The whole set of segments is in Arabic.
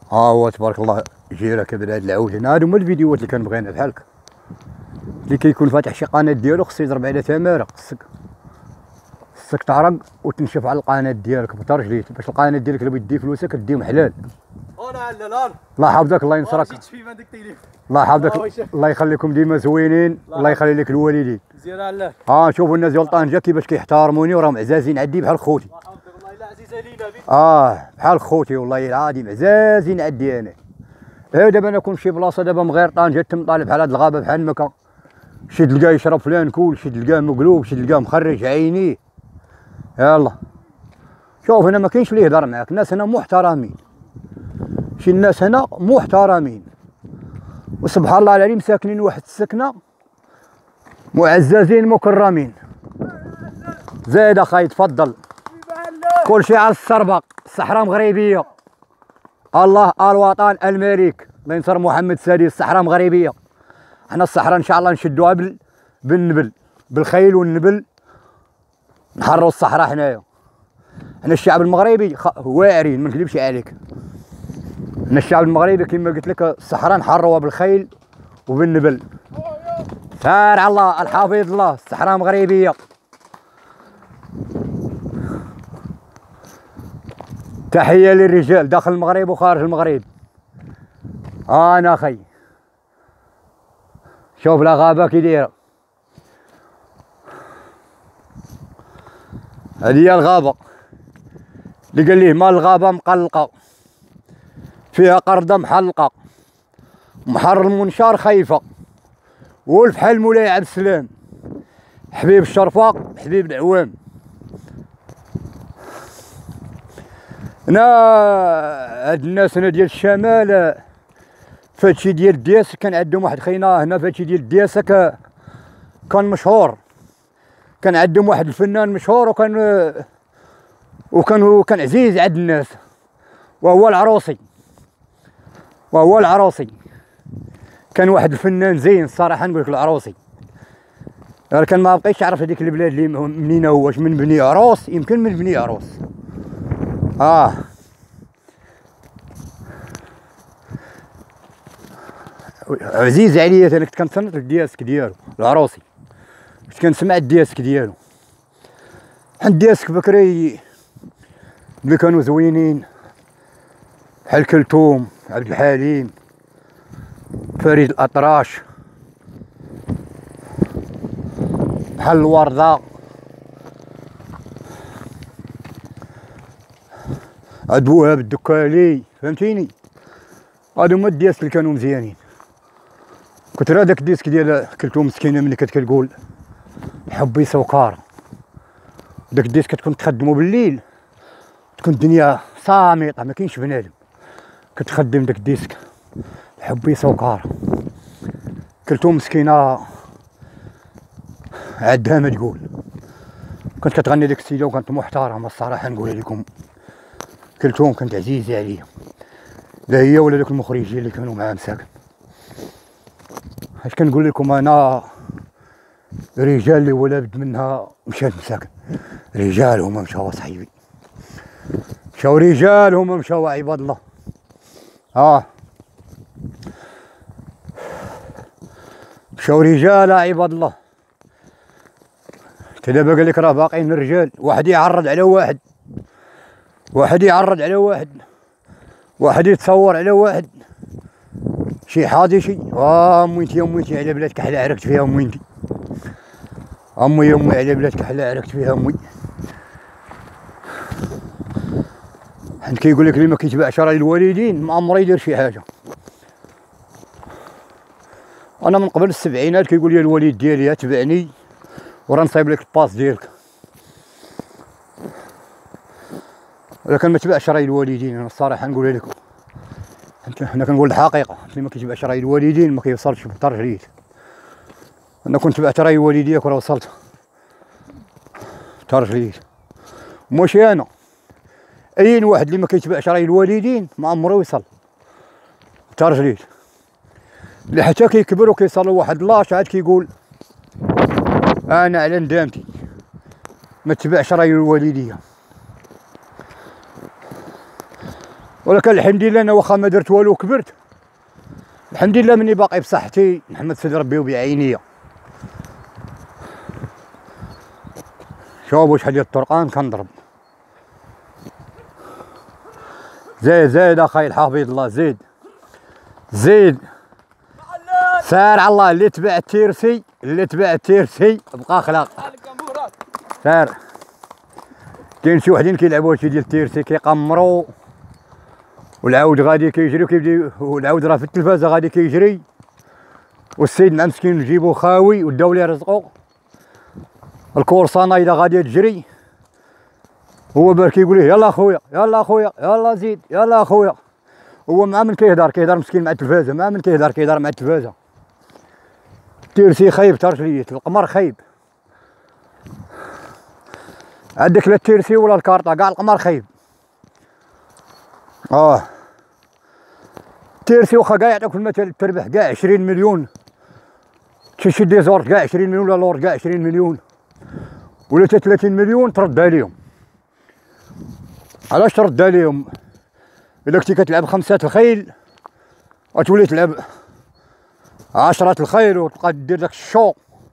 ها هو تبارك الله جيرة كبر هاد العوجين. هادو هما الفيديوهات اللي كنبغينا بحالك، اللي كيكون فاتح شي قناة ديالو خصو يضرب على تمارة. خصك تعرق وتنشف على القناة ديالك بترجليت باش القناة ديالك اللي بغيت دي فلوسك ديهم حلال. انا علال الله يحفظك الله ينصرك. جيت في هذاك التليفون. الله يحفظك الله يخليكم ديما زوينين. الله يخلي لك الوالدين. مزيان علال. ها شوفوا الناس ديال طنجة كيفاش كيحترموني وراهم عزازين عندي بحال خوتي. الله يحفظك والله الا عزيزه لينا بحال خوتي والله العظيم عزازين عندي انا. دابا انا كون في شي بلاصه دابا مغير طنجة تم طالب بحال هاد الغابه بحال مكا، شي تلقاه يشرب فلان كول، شي تلقاه مقلوب، شي تلقاه مخرج عينيه. يلا شوف هنا ما كاينش اللي يهضر معاك، الناس هنا محترمين، شي الناس هنا محترمين وسبحان الله العظيم ساكنين واحد السكنه معززين مكرمين. زايد اخاي تفضل. كلشي على السربق، الصحراء مغربيه. الله الوطن الملك الله ينصر محمد السادس. الصحراء مغربيه، حنا الصحراء ان شاء الله نشدوها بالنبل، بالخيل والنبل نحرروا الصحراء. حنايا حنا الشعب المغربي واعرين ما نكذبش عليك. حنا الشعب المغربي كما قلت لك الصحراء نحرروها بالخيل وبالنبل. سار على الله الحافظ الله. الصحراء مغربيه. تحيه للرجال داخل المغرب وخارج المغرب. انا اخي شوف لا غابه كي دايره. هذه هي الغابه اللي قال ليه مال الغابه مقلقه، فيها قرده محلقه، محر المنشار خايفه، ولف حل مولاي عبد السلام، حبيب الشرفاق حبيب العوام. هنا هاد الناس هنا ديال الشمال فهادشي ديال الدياسه كان عندهم واحد خينا هنا فهادشي ديال الدياسه كان مشهور. كان عندهم واحد الفنان مشهور وكان عزيز عند الناس، وهو العروسي. كان واحد الفنان زين الصراحه نقول لك العروسي. كان ما بقيتش عرف هذيك البلاد اللي منين هو، واش من بني عروس، يمكن من بني عروس. عزيز عليا انا كنت كنتصنت الدياسك ديالو العروسي، كنت كنسمع الدياسك ديالو. الدياسك بكري اللي كانوا زوينين بحال كلثوم، عبد الحليم، فريد الأطراش، بحال الوردة، عبد الوهاب الدكالي، فهمتيني؟ هادو هما الدياسك اللي كانوا مزيانين. كنت راه داك الديسك ديال كلثوم مسكينه ملي كتقول حبي سكر، داك الديسك كتكون تخدمو بالليل تكون الدنيا صامته ما كاينش بنادم، كتخدم داك الديسك حبي سكر. كلثوم مسكينه عندها ما تقول، كنت كتغني ديك السيده وكانت محترمه الصراحه نقول لكم. كلثوم كانت عزيزه عليا، لا هي ولا دوك المخرجين اللي كانوا معاها مساكن. اش كنقول لكم انا، رجال اللي ولا بد منها مشات مساكن، رجال هما مشاو صحيبي، مشاو رجال هما مشاو عباد الله. مشاو رجال عباد الله. دابا قال لك راه باقيين الرجال، واحد يعرض على واحد، واحد يعرض على واحد، واحد يتصور على واحد، شي حاضي شي. امويتي امويتي على بلادك حلا عركت فيها امويتي، امي على بلادك حلا عركت فيها امي. حيت كيقول لك اللي ما كيتبعش راي الوالدين ما عمره يدير شي حاجه. انا من قبل السبعينات كيقول لي الوالد ديالي تبعني وراه نصايب لك الباس ديالك، ولكن ما تبعش راي الوالدين. انا الصراحه نقول لكم حنا كنقول الحقيقه، اللي ما كيتبعش راي الوالدين ما كيوصلش بطرجليت. انا كنت تبعت راي والديك وراه وصلت طرجليت. ماشي انا، اي واحد اللي ما كيتبعش راي الوالدين ما عمره يوصل طرجليت. اللي حتى كيكبر وكيصل واحد لاش عاد كيقول انا على ندامتي ما تبعش راي الوالديه. ولكن الحمد لله انا واخا ما درت والو كبرت، الحمد لله مني باقي بصحتي نحمد سيدي ربي وبعينيا. شوفوا شحال ديال الطرقان كنضرب. زيد زيد اخاي الحفيظ الله، زيد زيد. سار على الله، اللي تبع التيرسي اللي تبع التيرسي بقى خلاق. سار كاين شي وحدين كيلعبوا هادشي ديال التيرسي كيقمروا، والعود غادي كيجري وكيبدا، والعود راه في التلفازه غادي كيجري، والسيد مع مسكين نجيبو خاوي وداو ليه رزقو. الكورسه نايضه غاديه تجري، هو بار كيقول ليه يلا اخويا يلا اخويا يلا زيد يلا اخويا، هو مع من كيهضر مسكين مع التلفازه، مع من كيهضر مع التلفازه. التيرسي خايب ترجليت، القمر خايب. عندك لا التيرسي ولا الكارطه، كاع القمر خايب. التيرسي واخا كاع يعطيوك في المثل تربح كاع 20 مليون، تشي دي زورت كاع 20 مليون ولا لورد كاع 20 مليون ولا 30 مليون تردها ليهم. علاش تردها ليهم؟ الا كنتي كتلعب 5 الخيل غتولي تلعب 10 الخيل وتبقى دير داك الشو.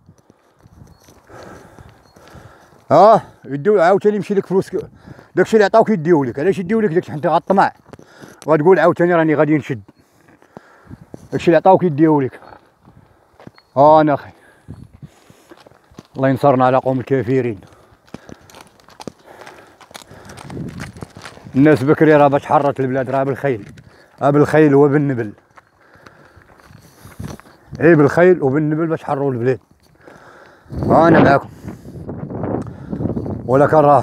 يديو عاوتاني يمشي لك فلوس، داكشي اللي عطاوك يديو لك. علاش يديو لك داكشي؟ حتى غطمع وغتقول عاوتاني راني غادي نشد. داكشي اللي عطاوك يديو لك. انا اخي الله ينصرنا على قوم الكافرين. الناس بكري راه باش حرت البلاد راه بالخيل، بالخيل وبالنبل. بالخيل وبالنبل باش حروا البلاد. انا معاكم، ولكن راه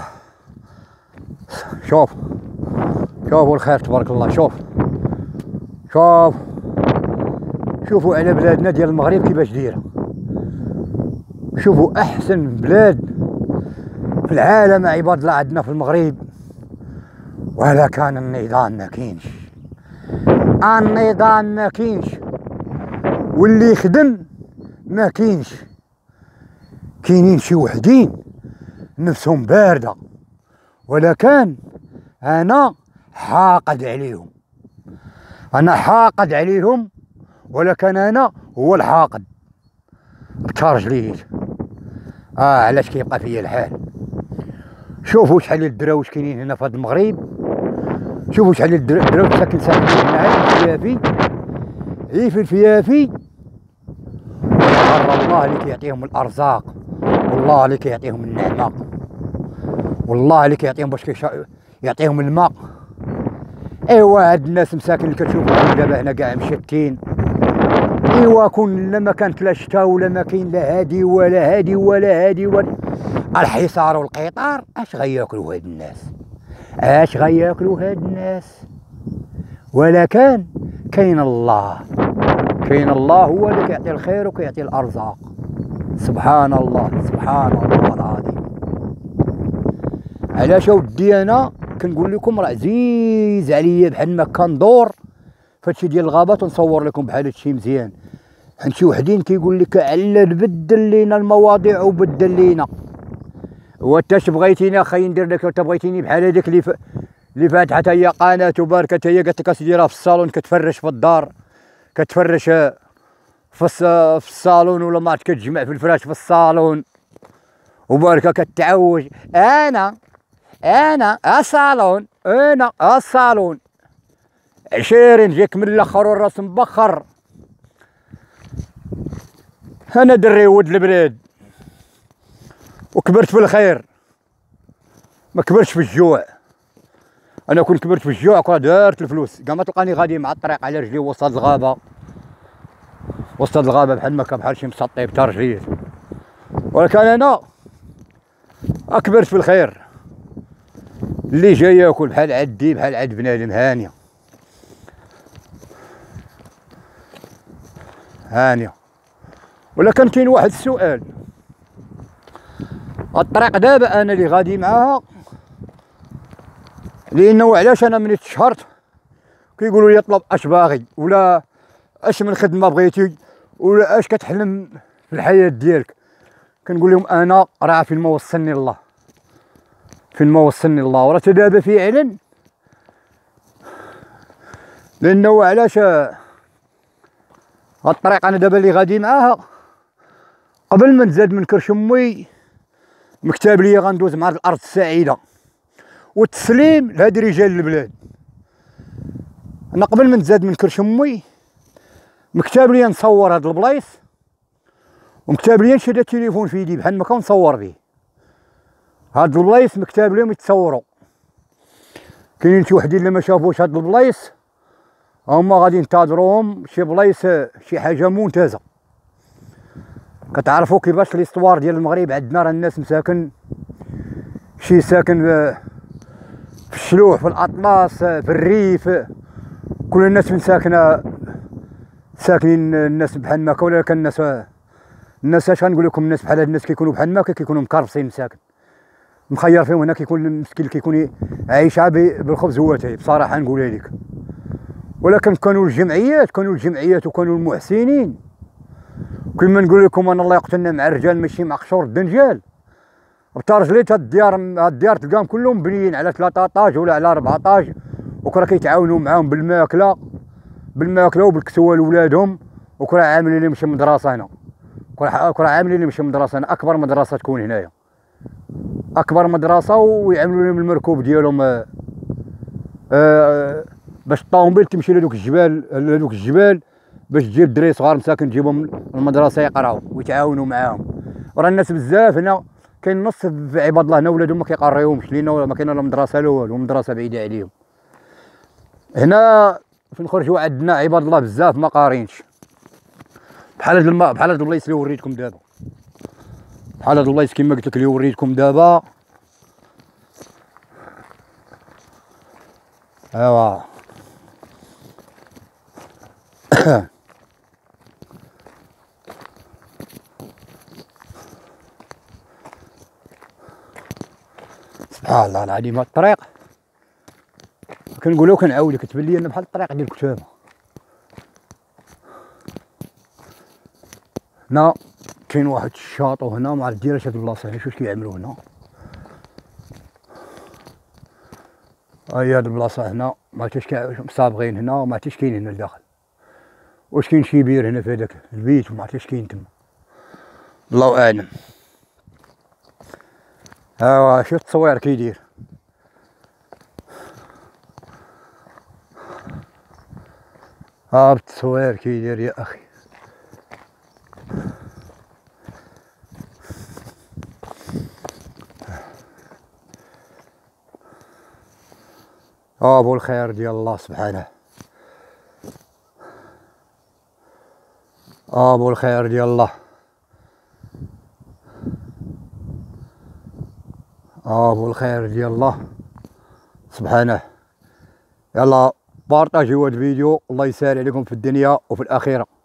شوفوا الخير تبارك الله. شوفوا على بلادنا ديال المغرب كيفاش دايره. شوفوا احسن بلاد في العالم عباد الله عندنا في المغرب، ولكن النظام ما كاينش. النظام ما كاينش، واللي يخدم ما كاينش. كاينين شي وحدين نفسهم بارده، ولكن انا حاقد عليهم، ولكن انا هو الحاقد بترجليت. علاش كيبقى فيا الحال؟ شوفوا شحال ديال الدراوش كاينين هنا في هذا المغرب، شوفوا شحال ديال الدراوش ساكن هنا في الفيافي. الله اللي كيعطيهم الارزاق، والله اللي كيعطيهم النعمه، والله اللي كيعطيهم باش يعطيهم الماء. ايوا هاد الناس مساكن اللي كتشوفوا دابا هنا كاع مشتين. ايوا كون لا ما كانت لا شتا ولا ما كاين لا هادي ولا هادي ولا هادي ولا الحصار والقطار، اش غياكلوا هاد الناس؟ ولكن كاين الله هو اللي كيعطي الخير وكيعطي الارزاق. سبحان الله العظيم. علاش اودي انا كنقول لكم راه عزيز عليا بحال ما كندور فهادشي ديال الغابات ونصور لكم بحال هادشي مزيان. حيت شي وحدين كيقول لك علل بدل لينا المواضيع وبدل لينا. وانت اش بغيتيني اخاي ندير لك؟ انت بغيتيني بحال هذيك اللي فاتحه حتى هي قناه وباركه، هي قالت لك اسيدي راه في الصالون كتفرش في الدار، كتفرش في الصالون، ولا ما عرفت كتجمع في الفراش في الصالون وباركه كتعوج. انا الصالون 20 جيك من الاخر والراس مبخر. انا دري ولد البلاد وكبرت في الخير، ما كبرتش في الجوع. انا كنت كبرت في الجوع كون دارت الفلوس كاع ما تلقاني غادي مع الطريق على رجلي وسط الغابه بحال ما كان بحال شي مسطي بتا رجليه. ولكن انا كبرت في الخير، اللي جاي ياكل بحال عدي بحال عد بنادم هانيه. ولكن كاين واحد السؤال، الطريق دابا انا اللي غادي معاها، لانه علاش انا من تشهرت كيقولوا لي طلب اش باغي، ولا اش من خدمه بغيتي، ولا اش كتحلم في الحياه ديالك. كنقول لهم انا راه فين ما وصلني الله، وراه دابا فعلا لانه علاش هاد الطريق انا دابا اللي غادي معاها قبل ما نزاد من كرشمي مكتاب ليا غندوز مع الارض السعيده والتسليم لهاد رجال البلاد. انا قبل ما نزاد من كرشمي مكتاب ليا نصور هاد البلايص ومكتاب ليا نشد التليفون في يدي بحال ما كنصور به. هاد البلايص مكتاب ليهم يتصوروا. كاينين شي وحدين اللي ما شافوش هاد البلايص هما غادي ينتظروهم شي بلايص شي حاجه ممتازه. كتعرفوا كيفاش ليستوار ديال المغرب، عندنا راه الناس مساكن، شي ساكن في الشلوح في الاطلس في الريف، كل الناس من ساكنين الناس بحال ماكا. ولا كان الناس اش غنقول لكم، الناس بحال هاد الناس كيكونوا بحال ماكا كيكونوا مكرفسين مساكن مخير فيهم. هنا كيكون المسكين كيكون عايش بالخبز هو تاي بصراحه نقولها لك. ولكن كانوا الجمعيات وكانوا المحسنين كما نقول لكم انا الله يقتلنا مع الرجال ماشي مع قشور الدنجال. بترجليت هاد الديار تلقاهم كلهم مبنيين على 13 ولا على 14 وكرا كيتعاونوا معاهم بالماكله وبالكسوه لولادهم. وكرا عاملين لهم شي مدرسه هنا، كرا عاملين لهم شي مدرسه هنا، اكبر مدرسه تكون هنايا، اكبر مدرسه، ويعملوا لهم المركوب ديالهم باش الطوموبيل تمشي لهذوك الجبال باش تجيب دري صغار مساكن تجيبهم المدرسه يقراو ويتعاونوا معاهم. وراه الناس بزاف هنا كاين نص في عباد الله هنا ولادهم ما كيقريوهمش لان ما كاين لا مدرسه لا والو، المدرسه بعيده عليهم. هنا فين خرجوا عندنا عباد الله بزاف ما قارينش، بحال هاد البلايص اللي وريتكم دابا، بحال هاد البلايص كيما قلت لك اللي وريتكم دابا. ايوا سبحان الله العظيم. هاد الطريق كنقولها وكنعاودها كتبان لي انا بحال الطريق ديال الكتابه. هنا كاين واحد الشاطو هنا ما عرفت داير هاد البلاصه هنا، شوف كيعملوا هنا. هاهي هاد البلاصه هنا ما عرفتش مسابغين هنا، ما عرفتش كاين هنا لداخل، واش كاين شي بير هنا في هذاك البيت وما عرفتش كاين تما، الله اعلم. ها شوف التصوير كيدير. ها التصوير كيدير يا اخي. ابو الخير ديال الله سبحانه، ابو الخير ديال الله، ابو الخير ديال الله سبحانه. يلا بارطاجيو هاد الفيديو، الله يسهل عليكم في الدنيا وفي الاخره.